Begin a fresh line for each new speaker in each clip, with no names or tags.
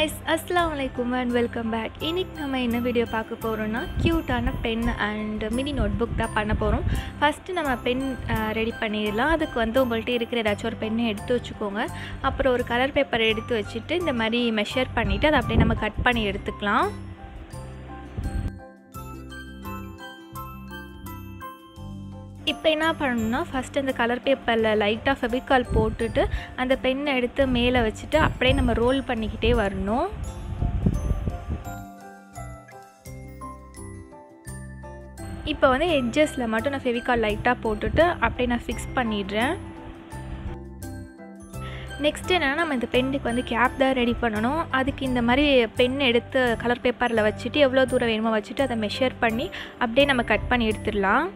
guys, assalamualaikum and welcome back. இன்னைக்கு நம்ம என்ன வீடியோ பார்க்க போறோம்னா கியூட்டான பென் அண்ட் மினி நோட்புக் தான் பண்ண போறோம். ஃபர்ஸ்ட் நம்ம பென் ரெடி பண்ணிடலாம். அதுக்கு வந்து உங்கள்ட்ட இருக்கிற ஏதாச்சும் ஒரு பென் எடுத்து வச்சுக்கோங்க. அப்புறம் ஒரு கலர் பேப்பர் எடுத்து வச்சுட்டு இந்த மாதிரி மெஷர் பண்ணிட்டு அதை அப்படியே நம்ம கட் பண்ணி எடுத்துக்கலாம். இப்போ என்ன பண்ணணும்னா ஃபஸ்ட்டு அந்த கலர் பேப்பரில் லைட்டாக ஃபெவிகால் போட்டுட்டு அந்த பென்னை எடுத்து மேலே வச்சுட்டு அப்படியே நம்ம ரோல் பண்ணிக்கிட்டே வரணும். இப்போ வந்து எட்ஜஸில் மட்டும் நான் ஃபெவிகால் லைட்டாக போட்டுட்டு அப்படியே நான் ஃபிக்ஸ் பண்ணிடுறேன். நெக்ஸ்ட் என்னென்னா நம்ம இந்த பென்னுக்கு வந்து கேப் தான் ரெடி பண்ணணும். அதுக்கு இந்த மாதிரி பென் எடுத்து கலர் பேப்பரில் வச்சுட்டு எவ்வளோ தூரம் வேணுமோ வச்சுட்டு அதை மெஷர் பண்ணி அப்படியே நம்ம கட் பண்ணி எடுத்துடலாம்.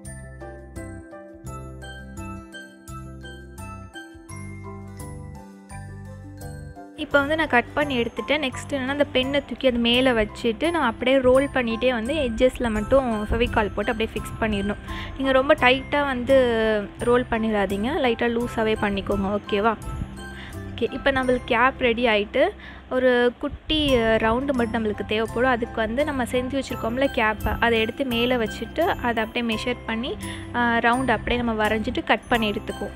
இப்போ வந்து நான் கட் பண்ணி எடுத்துட்டேன். நெக்ஸ்ட் என்னென்னா அந்த பென்னை தூக்கி அது மேலே வச்சுட்டு நான் அப்படியே ரோல் பண்ணிகிட்டே வந்து எட்ஜஸில் மட்டும் ஃபெவிகால் போட்டு அப்படியே ஃபிக்ஸ் பண்ணிடணும். நீங்கள் ரொம்ப டைட்டாக வந்து ரோல் பண்ணிடாதீங்க, லைட்டாக லூஸாகவே பண்ணிக்கோங்க. ஓகேவா? ஓகே, இப்போ நம்மளுக்கு கேப் ரெடி ஆகிட்டு ஒரு குட்டி ரவுண்டு மட்டும் நம்மளுக்கு தேவைப்படும். அதுக்கு வந்து நம்ம செஞ்சு வச்சுருக்கோம்ல கேப்பை, அதை எடுத்து மேலே வச்சுட்டு அதை அப்படியே மெஷர் பண்ணி ரவுண்டு அப்படியே நம்ம வரைஞ்சிட்டு கட் பண்ணி எடுத்துக்குவோம்.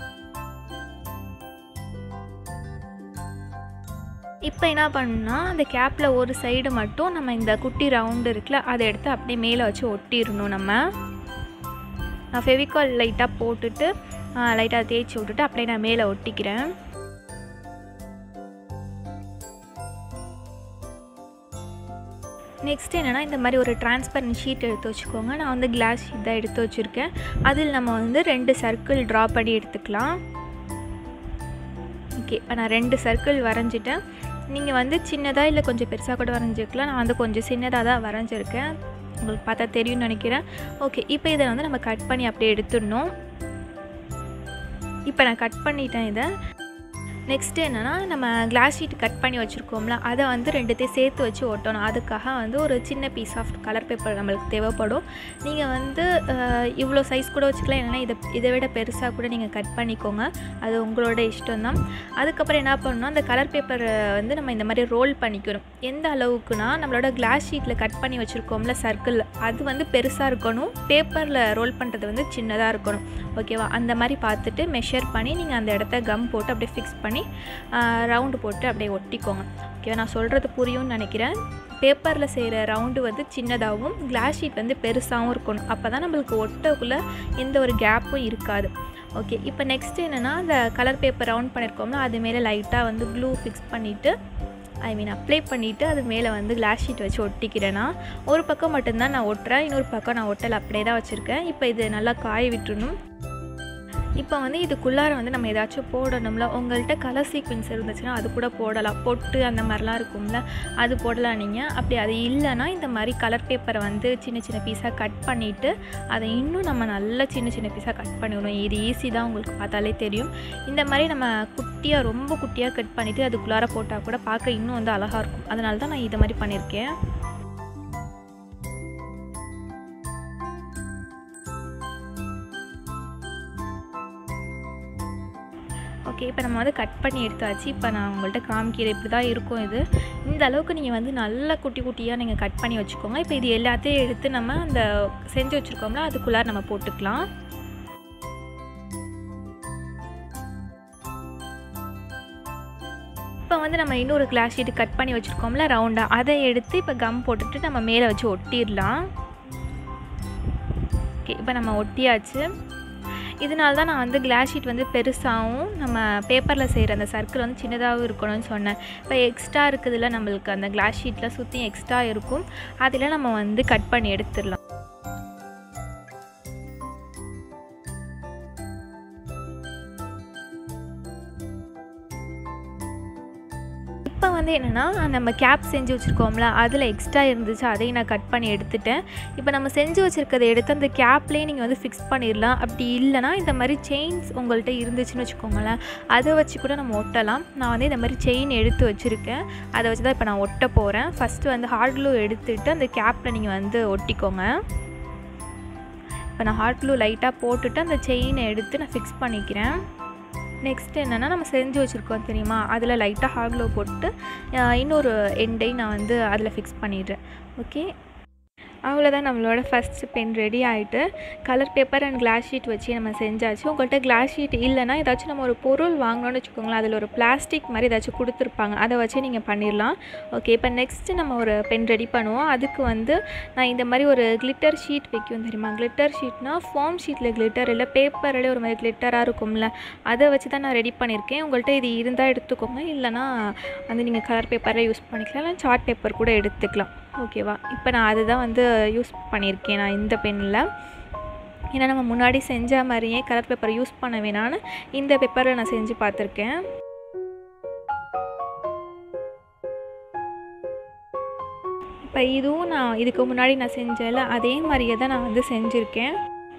இப்போ என்ன பண்ணணும்னா அந்த கேப்பில் ஒரு சைடு மட்டும் நம்ம இந்த குட்டி ரவுண்டு இருக்குல்ல அதை எடுத்து அப்படியே மேலே வச்சு ஒட்டிடணும். நான் ஃபெவிகால் லைட்டாக போட்டுட்டு லைட்டாக தேய்ச்சி விட்டுட்டு அப்படியே நான் மேலே ஒட்டிக்கிறேன். நெக்ஸ்ட் என்னென்னா இந்த மாதிரி ஒரு டிரான்ஸ்பரண்ட் ஷீட் எடுத்து வச்சுக்கோங்க. நான் வந்து கிளாஸ் ஷீட் தான் எடுத்து வச்சுருக்கேன். அதில் நம்ம வந்து 2 சர்க்கிள் ட்ரா பண்ணி எடுத்துக்கலாம். ஓகே, இப்போ நான் 2 சர்க்கிள் வரைஞ்சிட்டேன். நீங்கள் வந்து சின்னதாக இல்லை கொஞ்சம் பெருசாக கூட வரைஞ்சிக்கலாம். நான் வந்து கொஞ்சம் சின்னதாக தான் வரைஞ்சிருக்கேன், உங்களுக்கு பார்த்தா தெரியும்னு நினைக்கிறேன். ஓகே, இப்போ இதை வந்து நம்ம கட் பண்ணி அப்படியே எடுத்துடணும். இப்போ நான் கட் பண்ணிட்டேன் இதை. நெக்ஸ்ட்டு என்னென்னா நம்ம கிளாஸ் ஷீட் கட் பண்ணி வச்சுருக்கோம்ல அதை வந்து 2த்தையும் சேர்த்து வச்சு ஒட்டணும். அதுக்காக வந்து ஒரு சின்ன பீஸ் ஆஃப் கலர் பேப்பர் நம்மளுக்கு தேவைப்படும். நீங்கள் வந்து இவ்வளோ சைஸ் கூட வச்சுக்கலாம், இல்லைன்னா இதை விட பெருசாக கூட நீங்கள் கட் பண்ணிக்கோங்க, அது உங்களோட இஷ்டம்தான். அதுக்கப்புறம் என்ன பண்ணணும்னா அந்த கலர் பேப்பரை வந்து நம்ம இந்த மாதிரி ரோல் பண்ணிக்கணும். எந்த அளவுக்குனா நம்மளோட கிளாஸ் ஷீட்டில் கட் பண்ணி வச்சுருக்கோம்ல சர்க்கிள், அது வந்து பெருசாக இருக்கணும், பேப்பரில் ரோல் பண்ணுறது வந்து சின்னதாக இருக்கணும். ஓகேவா? அந்த மாதிரி பார்த்துட்டு மெஷர் பண்ணி நீங்கள் அந்த இடத்த கம் போட்டு அப்படியே ஃபிக்ஸ் பண்ணி ரவுண்டு போட்டு அப்படியே ஒட்டிக்கோங்க. ஓகேவா? நான் சொல்கிறது புரியும்னு நினைக்கிறேன். பேப்பரில் செய்கிற ரவுண்டு வந்து சின்னதாகவும் கிளாஸ் ஷீட் வந்து பெருசாகவும் இருக்கணும். அப்போ தான் நம்மளுக்கு ஒட்டக்குள்ளே எந்த ஒரு கேப்பும் இருக்காது. ஓகே, இப்போ நெக்ஸ்ட்டு என்னென்னா அந்த கலர் பேப்பர் ரவுண்ட் பண்ணியிருக்கோம்னா அது மேலே லைட்டாக வந்து க்ளூ ஃபிக்ஸ் பண்ணிவிட்டு அப்ளை பண்ணிவிட்டு அது மேலே வந்து கிளாஸ் ஷீட் வச்சு ஒட்டிக்கிறேன்னா ஒரு பக்கம் மட்டும்தான் நான் ஒட்டுறேன், இன்னொரு பக்கம் நான் ஒட்டலை, அப்படியே தான் வச்சுருக்கேன். இப்போ இது நல்லா காய விட்டுறணும். இப்போ வந்து இதுக்குள்ளார வந்து நம்ம ஏதாச்சும் போடணும்ல, உங்கள்கிட்ட கலர் சீக்வென்ஸ் இருந்துச்சுன்னா அது கூட போடலாம். பொட்டு அந்த மாதிரிலாம் இருக்கும்ல, அது போடலாம் நீங்கள். அப்படி அது இல்லைன்னா இந்த மாதிரி கலர் பேப்பரை வந்து சின்ன சின்ன பீஸாக கட் பண்ணிவிட்டு அதை இன்னும் நம்ம நல்லா சின்ன சின்ன பீஸாக கட் பண்ணிவிடணும். இது ஈஸி தான், உங்களுக்கு பார்த்தாலே தெரியும். இந்த மாதிரி நம்ம குட்டியாக ரொம்ப குட்டியாக கட் பண்ணிவிட்டு அதுக்குள்ளார போட்டால் கூட பார்க்க இன்னும் வந்து அழகாக இருக்கும். அதனால தான் நான் இதை மாதிரி பண்ணியிருக்கேன். ஓகே, இப்போ நம்ம வந்து கட் பண்ணி எடுத்தாச்சு. இப்போ நான் உங்கள்கிட்ட காமிக்கிறேன், இப்படி தான் இருக்கும் இது. இந்த அளவுக்கு நீங்கள் வந்து நல்லா குட்டி குட்டியாக நீங்கள் கட் பண்ணி வச்சுக்கோங்க. இப்போ இது எல்லாத்தையும் எடுத்து நம்ம அந்த செஞ்சு வச்சுருக்கோம்ல அதுக்குள்ளார நம்ம போட்டுக்கலாம். இப்போ வந்து நம்ம இன்னொரு கிளாஸ் ஷீட் கட் பண்ணி வச்சுருக்கோம்ல ரவுண்டாக, அதை எடுத்து இப்போ கம் போட்டுட்டு நம்ம மேலே வச்சு ஒட்டிடலாம். ஓகே, இப்போ நம்ம ஒட்டியாச்சு. இதனால தான் நான் வந்து கிளாஸ் ஷீட் வந்து பெருசாகவும் நம்ம பேப்பரில் செய்கிற அந்த சர்க்கிள் வந்து சின்னதாகவும் இருக்கணும்னு சொன்னேன். இப்போ எக்ஸ்ட்ரா இருக்குதுல்ல நம்மளுக்கு அந்த கிளாஸ் ஷீட்டில் சுற்றி எக்ஸ்ட்ரா இருக்கும், அதில் நம்ம வந்து கட் பண்ணி எடுத்துடலாம். இப்போ வந்து என்னென்னா நம்ம கேப் செஞ்சு வச்சுருக்கோம்ல அதில் எக்ஸ்ட்ரா இருந்துச்சு, அதையும் நான் கட் பண்ணி எடுத்துட்டேன். இப்போ நம்ம செஞ்சு வச்சுருக்கதை எடுத்து அந்த கேப்லேயே நீங்கள் வந்து ஃபிக்ஸ் பண்ணிடலாம். அப்படி இல்லைனா இந்த மாதிரி செயின்ஸ் உங்கள்கிட்ட இருந்துச்சுன்னு வச்சுக்கோங்களேன், அதை வச்சு கூட நம்ம ஒட்டலாம். நான் வந்து இந்த மாதிரி செயின் எடுத்து வச்சுருக்கேன், அதை வச்சு தான் இப்போ நான் ஒட்ட போகிறேன். ஃபஸ்ட்டு வந்து ஹார்ட் க்ளூ எடுத்துகிட்டு அந்த கேப்பில் நீங்கள் வந்து ஒட்டிக்கோங்க. இப்போ நான் ஹார்ட் க்ளூ லைட்டாக போட்டுட்டு அந்த செயினை எடுத்து நான் ஃபிக்ஸ் பண்ணிக்கிறேன். நெக்ஸ்ட் என்னென்னா நம்ம செஞ்சு வச்சுருக்கோம் தெரியுமா, அதில் லைட்டாக ஹாட் க்ளூ போட்டு இன்னொரு எண்டையும் நான் வந்து அதில் ஃபிக்ஸ் பண்ணிடுறேன். ஓகே, அவ்வளோதான், நம்மளோட ஃபஸ்ட்டு பென் ரெடி ஆகிட்டு colour paper and glass sheet வச்சு நம்ம செஞ்சாச்சு. உங்கள்கிட்ட கிளாஸ் ஷீட் இல்லைனா ஏதாச்சும் நம்ம ஒரு பொருள் வாங்கணும்னு வச்சுக்கோங்களேன், அதில் ஒரு பிளாஸ்டிக் மாதிரி ஏதாச்சும் கொடுத்துருப்பாங்க, அதை வச்சு நீங்கள் பண்ணிடலாம். ஓகே, இப்போ நெக்ஸ்ட்டு நம்ம ஒரு பென் ரெடி பண்ணுவோம். அதுக்கு வந்து நான் இந்த மாதிரி ஒரு கிளிட்டர் ஷீட் வைக்கும் தெரியுமா, கிளிட்டர் ஷீட்னால் ஃபார்ம் ஷீட்டில் கிளிட்டர் இல்லை, பேப்பரில் ஒரு மாதிரி கிளிட்டராக இருக்கும்ல, அதை வச்சு தான் நான் ரெடி பண்ணியிருக்கேன். உங்கள்கிட்ட இது இருந்தால் எடுத்துக்கோங்க, இல்லைனா வந்து நீங்கள் கலர் பேப்பரை யூஸ் பண்ணிக்கலாம், இல்லை சார்ட் பேப்பர் கூட எடுத்துக்கலாம். ஓகேவா, இப்போ நான் அதுதான் வந்து யூஸ் பண்ணியிருக்கேன் நான் இந்த பென்னில். ஏன்னா நம்ம முன்னாடி செஞ்ச மாதிரியே கலர் பேப்பர் யூஸ் பண்ண வேணான்னு இந்த பேப்பரில் நான் செஞ்சு பார்த்துருக்கேன். இப்போ இதுவும் நான் இதுக்கு முன்னாடி நான் செஞ்சல அதே மாதிரியே தான் நான் வந்து செஞ்சுருக்கேன்.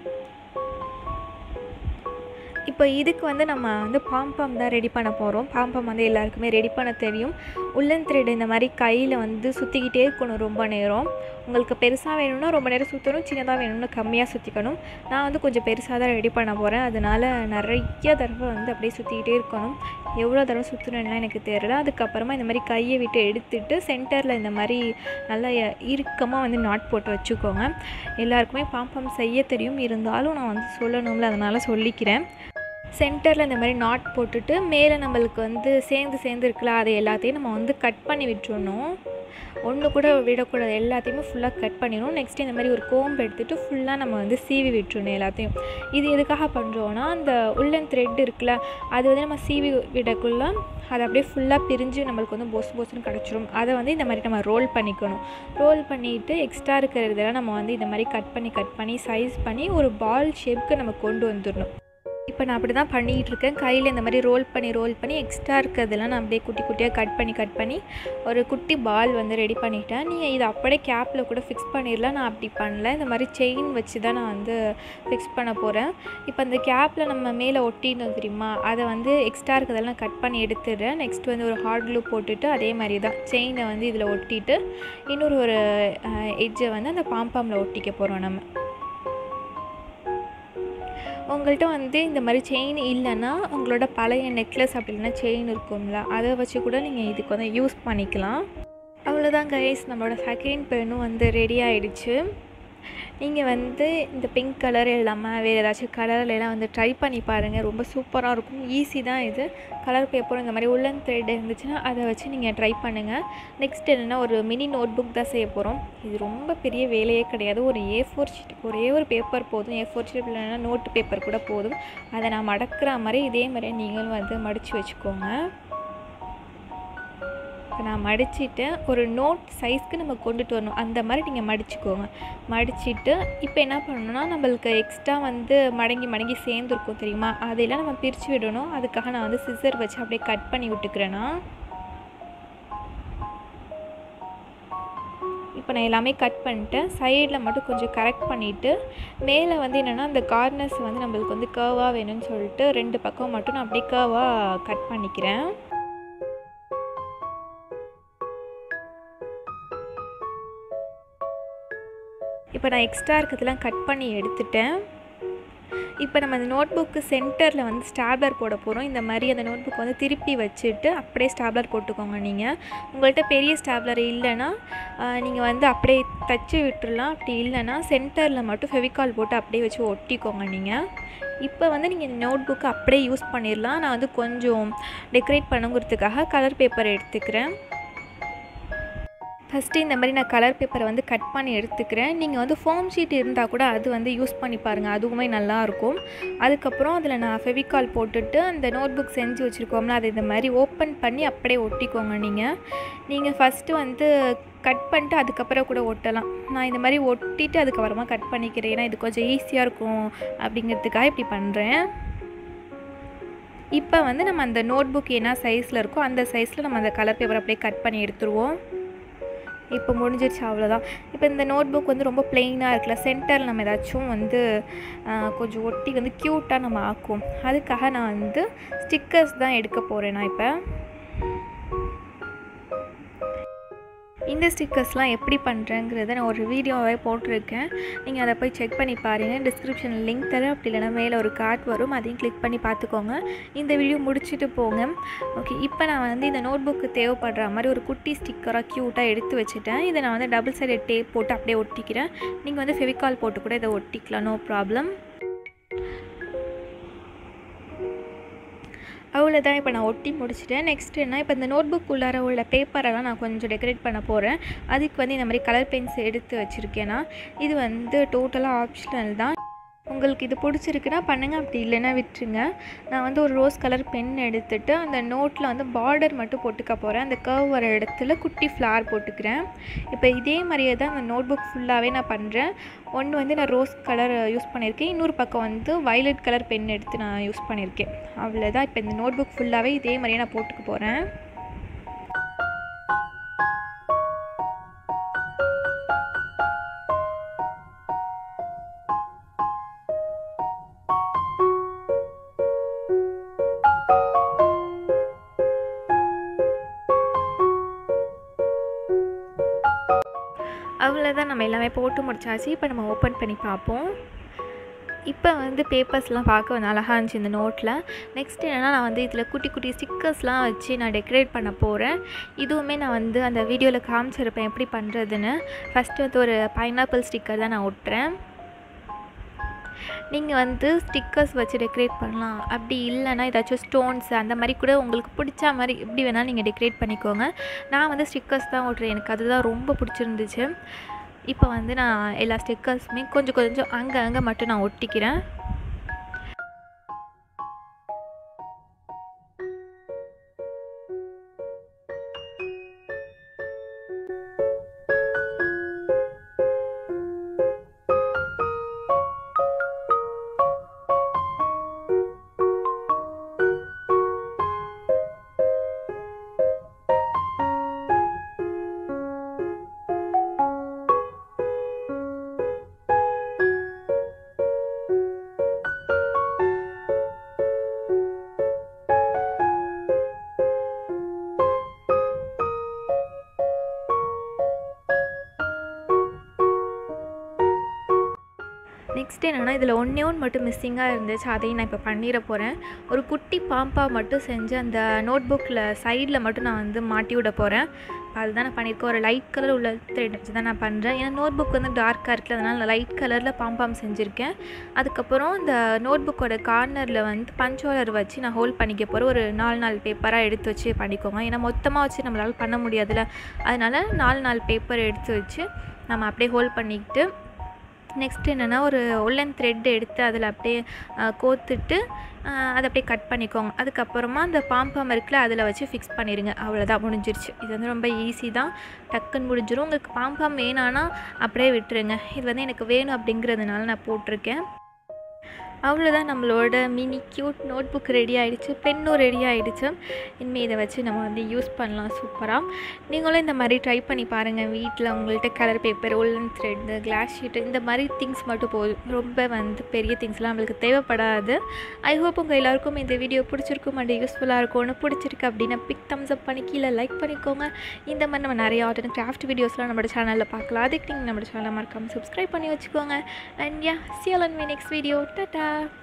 இப்போ இதுக்கு வந்து நம்ம வந்து பாம்பாம் தான் ரெடி பண்ண போகிறோம். பாம்பாம் வந்து எல்லாருக்குமே ரெடி பண்ண தெரியும். உள்ளன் த்ரெட் இந்த மாதிரி கையில் வந்து சுற்றிக்கிட்டே இருக்கணும் ரொம்ப நேரம். உங்களுக்கு பெருசாக வேணும்னா ரொம்ப நேரம் சுற்றணும், சின்னதாக வேணும்னா கம்மியாக சுற்றிக்கணும். நான் வந்து கொஞ்சம் பெருசாக தான் ரெடி பண்ண போகிறேன், அதனால் நிறைய தடவை வந்து அப்படியே சுற்றிக்கிட்டே இருக்கணும். எவ்வளோ தடவை சுற்றணும்லாம் எனக்கு தெரியல. அதுக்கப்புறமா இந்த மாதிரி கையை விட்டு எடுத்துகிட்டு சென்டரில் இந்த மாதிரி நல்லா இறுக்கமாக வந்து நாட் போட்டு வச்சுக்கோங்க. எல்லாருக்குமே பாம்பாம் செய்ய தெரியும், இருந்தாலும் நான் வந்து சொல்லணும்ல, அதனால் சொல்லிக்கிறேன். சென்டரில் இந்த மாதிரி நாட் போட்டுட்டு மேலே நம்மளுக்கு வந்து சேர்ந்து இருக்குல்ல, அதை எல்லாத்தையும் நம்ம வந்து கட் பண்ணி விட்டுறணும். ஒன்று கூட விடக்கூடாது, எல்லாத்தையுமே ஃபுல்லாக கட் பண்ணிடணும். நெக்ஸ்ட்டு இந்த மாதிரி ஒரு கோம்பு எடுத்துகிட்டு ஃபுல்லாக நம்ம வந்து சீவி விட்டுறணும் எல்லாத்தையும். இது எதுக்காக பண்ணுறோன்னா, அந்த உள்ளன் த்ரெட் இருக்குல்ல, அது வந்து நம்ம சீவி விடக்குள்ள அதை அப்படியே ஃபுல்லாக பிரிஞ்சு நம்மளுக்கு வந்து பொசுன்னு கிடச்சிரும். அதை வந்து இந்த மாதிரி நம்ம ரோல் பண்ணிக்கணும். ரோல் பண்ணிவிட்டு எக்ஸ்ட்ரா இருக்கிறதெல்லாம் நம்ம வந்து இந்த மாதிரி கட் பண்ணி சைஸ் பண்ணி ஒரு பால் ஷேப்புக்கு நம்ம கொண்டு வந்துடணும். இப்போ நான் அப்படி தான் பண்ணிகிட்டு இருக்கேன். கையில் இந்த மாதிரி ரோல் பண்ணி எக்ஸ்ட்ரா இருக்கிறதெல்லாம் நான் அப்படியே குட்டியாக கட் பண்ணி ஒரு குட்டி பால் வந்து ரெடி பண்ணிட்டேன். நீங்கள் இதை அப்படியே கேப்பில் கூட ஃபிக்ஸ் பண்ணிடலாம், நான் அப்படி பண்ணல. இந்த மாதிரி செயின் வச்சு தான் நான் வந்து ஃபிக்ஸ் பண்ண போகிறேன். இப்போ அந்த கேப்பில் நம்ம மேலே ஒட்டினோம் தெரியுமா, அதை வந்து எக்ஸ்ட்ரா இருக்கிறதெல்லாம் கட் பண்ணி எடுத்துடுறேன். நெக்ஸ்ட் வந்து ஒரு ஹாட் க்ளூ போட்டுட்டு அதே மாதிரி தான் செயினை வந்து இதில் ஒட்டிட்டு இன்னொரு எட்ஜை வந்து அந்த பாம்பாமில் ஒட்டிக்க போகிறோம் நம்ம. உங்கள்கிட்ட வந்து இந்த மாதிரி செயின் இல்லைன்னா உங்களோட பழைய நெக்லஸ் அப்படி இல்லைன்னா செயின் இருக்கும்ல, அதை வச்சு கூட நீங்கள் இதுக்கு வந்து யூஸ் பண்ணிக்கலாம். அவ்வளோதான் கைஸ், நம்மளோட செகண்ட் பென்னும் வந்து ரெடி ஆகிடுச்சு. நீங்கள் வந்து இந்த பிங்க் கலர் இல்லாமல் வேறு ஏதாச்சும் கலர்லாம் வந்து ட்ரை பண்ணி பாருங்கள், ரொம்ப சூப்பராக இருக்கும். ஈஸி தான் இது. கலர் பேப்பரும் இந்த மாதிரி உள்ளன் த்ரெட் இருந்துச்சுன்னா அதை வச்சு நீங்கள் ட்ரை பண்ணுங்கள். நெக்ஸ்ட் என்னென்னா ஒரு மினி நோட் புக் தான் செய்ய போகிறோம். இது ரொம்ப பெரிய வேலையே கிடையாது. ஒரு A4 ஷீட், ஒரே ஒரு பேப்பர் போதும். A4 ஷீட் இல்லைன்னா நோட்டு பேப்பர் கூட போதும். அதை நான் மடக்கிற மாதிரி இதே மாதிரியே நீங்களும் வந்து மடித்து வச்சுக்கோங்க. இப்போ நான் மடிச்சுட்டு ஒரு நோட் சைஸ்க்கு நம்ம கொண்டுட்டு வரணும், அந்த மாதிரி நீங்கள் மடிச்சுக்கோங்க. மடிச்சுட்டு இப்போ என்ன பண்ணணும்னா, நம்மளுக்கு எக்ஸ்ட்ரா வந்து மடங்கி சேர்ந்துருக்கும் தெரியுமா, அதையெல்லாம் நம்ம பிரித்து விடணும். அதுக்காக நான் வந்து சிசர் வச்சு அப்படியே கட் பண்ணி விட்டுக்கிறேன்னா. இப்போ நான் எல்லாமே கட் பண்ணிட்டேன். சைடில் மட்டும் கொஞ்சம் கரெக்ட் பண்ணிவிட்டு மேலே வந்து என்னென்னா அந்த கார்னர்ஸ் வந்து நம்மளுக்கு வந்து கர்வாக வேணும்னு சொல்லிட்டு 2 பக்கம் மட்டும் நான் அப்படியே கர்வாக கட் பண்ணிக்கிறேன். இப்போ நான் எக்ஸ்ட்ரா இருக்கிறதெல்லாம் கட் பண்ணி எடுத்துட்டேன். இப்போ நம்ம அந்த நோட் புக்கு சென்டரில் வந்து ஸ்டாப்லர் போட போகிறோம். இந்த மாதிரி அந்த நோட் புக் வந்து திருப்பி வச்சுட்டு அப்படியே ஸ்டாப்லர் போட்டுக்கோங்க. நீங்கள் உங்கள்கிட்ட பெரிய ஸ்டாப்லர் இல்லைன்னா நீங்கள் வந்து அப்படியே தச்சு விட்டுடலாம். அப்படி இல்லைன்னா சென்டரில் மட்டும் ஃபெவிகால் போட்டு அப்படியே வச்சு ஒட்டிக்கோங்க. நீங்கள் இப்போ வந்து நீங்கள் நோட் புக்கு அப்படியே யூஸ் பண்ணிடலாம். நான் வந்து கொஞ்சம் டெக்கரேட் பண்ணுங்கிறதுக்காக கலர் பேப்பர் எடுத்துக்கிறேன். ஃபஸ்ட்டு இந்த மாதிரி நான் கலர் பேப்பரை வந்து கட் பண்ணி எடுத்துக்கிறேன். நீங்கள் வந்து ஃபார்ம் ஷீட் இருந்தால் கூட அது வந்து யூஸ் பண்ணி பாருங்கள், அதுவுமே நல்லாயிருக்கும். அதுக்கப்புறம் அதில் நான் ஃபெவிகால் போட்டுட்டு அந்த நோட் புக் செஞ்சு வச்சுருக்கோம்ல, அதை இந்த மாதிரி ஓப்பன் பண்ணி அப்படியே ஒட்டிக்கோங்க. நீங்கள் ஃபஸ்ட்டு வந்து கட் பண்ணிட்டு அதுக்கப்புறம் கூட ஒட்டலாம். நான் இந்த மாதிரி ஒட்டிட்டு அதுக்கப்புறமா கட் பண்ணிக்கிறேன், ஏன்னா இது கொஞ்சம் ஈஸியாக இருக்கும் அப்படிங்கிறதுக்காக இப்படி பண்ணுறேன். இப்போ வந்து நம்ம அந்த நோட் புக் என்ன சைஸில் இருக்கோ அந்த சைஸில் நம்ம அந்த கலர் பேப்பர் அப்படியே கட் பண்ணி எடுத்துருவோம். இப்போ முடிஞ்சிருச்சு, அவ்வளோதான். இப்போ இந்த நோட் புக் வந்து ரொம்ப பிளெயினாக இருக்குல்ல, சென்டரில் நம்ம ஏதாச்சும் வந்து கொஞ்சம் ஒட்டி வந்து க்யூட்டாக நம்ம ஆக்கும். அதுக்காக நான் வந்து ஸ்டிக்கர்ஸ் தான் எடுக்க போகிறேன். நான் இந்த ஸ்டிக்கர்ஸ்லாம் எப்படி பண்ணுறேங்கிறத நான் ஒரு வீடியோவே போட்டிருக்கேன். நீங்கள் அதை போய் செக் பண்ணி பாருங்கள். டிஸ்கிரிப்ஷனில் லிங்க் தரேன். அப்படி இல்லைனா மேலே ஒரு கார்ட் வரும், அதையும் கிளிக் பண்ணி பார்த்துக்கோங்க. இந்த வீடியோ முடிச்சுட்டு போங்க. ஓகே, இப்போ நான் வந்து இந்த நோட் புக்கு தேவைப்படுற மாதிரி ஒரு குட்டி ஸ்டிக்கராக க்யூட்டாக எடுத்து வச்சுட்டேன். இதை நான் வந்து டபுள் சைடட் டேப் போட்டு அப்படியே ஒட்டிக்கிறேன். நீங்கள் வந்து ஃபெவிகால் போட்டு கூட இதை ஒட்டிக்கலாம், நோ ப்ராப்ளம். அவ்வளோதான், இப்போ நான் ஒட்டி முடிச்சிட்டேன். நெக்ஸ்ட் என்ன, இப்போ இந்த நோட் புக் உள்ளார உள்ள பேப்பரெல்லாம் நான் கொஞ்சம் டெக்கரேட் பண்ண போகிறேன். அதுக்கு வந்து இந்த மாதிரி கலர் பென்ஸ் எடுத்து வச்சுருக்கேன்னா, இது வந்து டோட்டலாக ஆப்ஷனல் தான். உங்களுக்கு இது பிடிச்சிருக்குன்னா பண்ணுங்கள், அப்படி இல்லைன்னா விட்டுருங்க. நான் வந்து ஒரு ரோஸ் கலர் பென் எடுத்துகிட்டு அந்த நோட்டில் வந்து பார்டர் மட்டும் போட்டுக்க போகிறேன். அந்த கர்வ் வர இடத்துல குட்டி ஃப்ளார் போட்டுக்கிறேன். இப்போ இதே மாதிரியே தான் அந்த நோட் புக் ஃபுல்லாகவே நான் பண்ணுறேன். ஒன்று வந்து நான் ரோஸ் கலர் யூஸ் பண்ணியிருக்கேன், இன்னொரு பக்கம் வந்து வயலட் கலர் பென் எடுத்து நான் யூஸ் பண்ணியிருக்கேன். அவ்வளோதான். இப்போ இந்த நோட் புக் ஃபுல்லாகவே இதே மாதிரியே நான் போட்டுக்க போகிறேன். அவ்வளோதான், நம்ம எல்லாமே போட்டு முடிச்சாச்சு. இப்போ நம்ம ஓப்பன் பண்ணி பார்ப்போம். இப்போ வந்து பேப்பர்ஸ்லாம் பார்க்க வந்து அழகாக இருந்துச்சு இந்த நோட்டில். நெக்ஸ்ட் என்னென்னா, நான் வந்து இதில் குட்டி குட்டி ஸ்டிக்கர்ஸ்லாம் வச்சு நான் டெக்கரேட் பண்ண போகிறேன். இதுவுமே நான் வந்து அந்த வீடியோவில் காமிச்சிருப்பேன் எப்படி பண்ணுறதுன்னு. ஃபஸ்ட்டு வந்து ஒரு பைனாப்பிள் ஸ்டிக்கர் தான் நான் ஒட்டுறேன். நீங்கள் வந்து ஸ்டிக்கர்ஸ் வச்சு டெக்கரேட் பண்ணலாம், அப்படி இல்லைனா ஏதாச்சும் ஸ்டோன்ஸ் அந்த மாதிரி கூட உங்களுக்கு பிடிச்ச மாதிரி எப்படி வேணாலும் நீங்கள் டெக்கரேட் பண்ணிக்கோங்க. நான் வந்து ஸ்டிக்கர்ஸ் தான் ஓட்டுறேன், எனக்கு அதுதான் ரொம்ப பிடிச்சிருந்துச்சு. இப்போ வந்து நான் எல்லா ஸ்டிக்கர்ஸுமே கொஞ்சம் கொஞ்சம் அங்கே மட்டும் நான் ஒட்டிக்கிறேன். நெக்ஸ்ட் என்னென்னா, இதில் ஒன்றே ஒன்று மட்டும் மிஸ்ஸிங்காக இருந்துச்சு, அதையும் நான் இப்போ பண்ணிட போகிறேன். ஒரு குட்டி பாம்பா மட்டும் செஞ்சு அந்த நோட் புக்கில் சைடில் மட்டும் நான் வந்து மாட்டி விட போகிறேன். அதுதான் நான் பண்ணியிருக்கேன். ஒரு லைட் கலர் உள்ள த்ரெட் வச்சு தான் நான் பண்ணுறேன். ஏன்னா நோட் புக் வந்து டார்க்காக இருக்குது, அதனால் நான் லைட் கலரில் பாம்பாம் செஞ்சுருக்கேன். அதுக்கப்புறம் இந்த நோட் புக்கோட கார்னரில் வந்து பஞ்சுவலர் வச்சு நான் ஹோல்ட் பண்ணிக்க போகிறேன். ஒரு 4 பேப்பராக எடுத்து வச்சு பண்ணிக்கோங்க. ஏன்னா மொத்தமாக வச்சு நம்மளால் பண்ண முடியாதுல்ல, அதனால் 4 பேப்பர் எடுத்து வச்சு நம்ம அப்படியே ஹோல்ட் பண்ணிக்கிட்டு, நெக்ஸ்ட் என்னென்னா, ஒரு உள்ளன் த்ரெட் எடுத்து அதில் அப்படியே கோத்துட்டு அதை அப்படியே கட் பண்ணிக்கோங்க. அதுக்கப்புறமா அந்த பாம்பாம் இருக்குல்ல, அதில் வச்சு ஃபிக்ஸ் பண்ணிடுங்க. அவ்வளோதான், முடிஞ்சிருச்சு. இது வந்து ரொம்ப ஈஸி தான், டக்குன்னு முடிஞ்சிடும். உங்களுக்கு பாம்பாம் வேணான்னா அப்படியே விட்டுருங்க. இது வந்து எனக்கு வேணும் அப்படிங்கிறதுனால நான் போட்டிருக்கேன். அவ்வளோதான், நம்மளோட mini cute note book ready ஆகிடுச்சு, பென்னும் ரெடி ஆகிடுச்சு. இனிமேல் இதை வச்சு நம்ம வந்து யூஸ் பண்ணலாம் சூப்பராக. நீங்களும் இந்த மாதிரி ட்ரை பண்ணி பாருங்கள். வீட்டில் உங்கள்கிட்ட colour paper, woollen thread, glass sheet இந்த மாதிரி திங்ஸ் மட்டும் போதும். ரொம்ப வந்து பெரிய திங்ஸ்லாம் நம்மளுக்கு தேவைப்படாது. ஐ ஹோப் உங்கள் எல்லாருக்கும் இந்த வீடியோ பிடிச்சிருக்கும் அண்ட் யூஸ்ஃபுல்லாக இருக்கும்னு. பிடிச்சிருக்கு அப்படின்னா பிக் தம்ஸ் அப் பண்ணி கீழே லைக் பண்ணிக்கோங்க. இந்த மாதிரி நம்ம நிறைய ஆர்ட் அண்ட் கிராஃப்ட் வீடியோஸ்லாம் நம்மளோட சேனலில் பார்க்கலாம். அதுக்கு நீங்கள் நம்மளோட சேனலை மறக்காமல் சப்ஸ்கிரைப் பண்ணி வச்சுக்கோங்க. And yeah, see you all in my next video. Ta-ta.